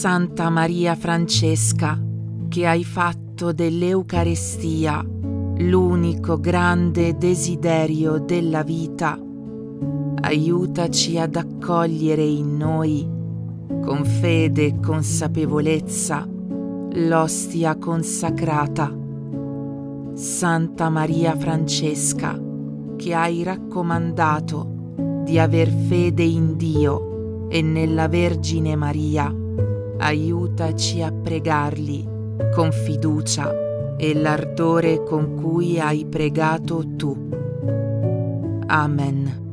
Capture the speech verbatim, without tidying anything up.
Santa Maria Francesca, che hai fatto dell'Eucarestia l'unico grande desiderio della vita, aiutaci ad accogliere in noi, con fede e consapevolezza, l'ostia consacrata. Santa Maria Francesca, che hai raccomandato di aver fede in Dio e nella Vergine Maria, aiutaci a pregarli con fiducia e l'ardore con cui hai pregato tu. Amen.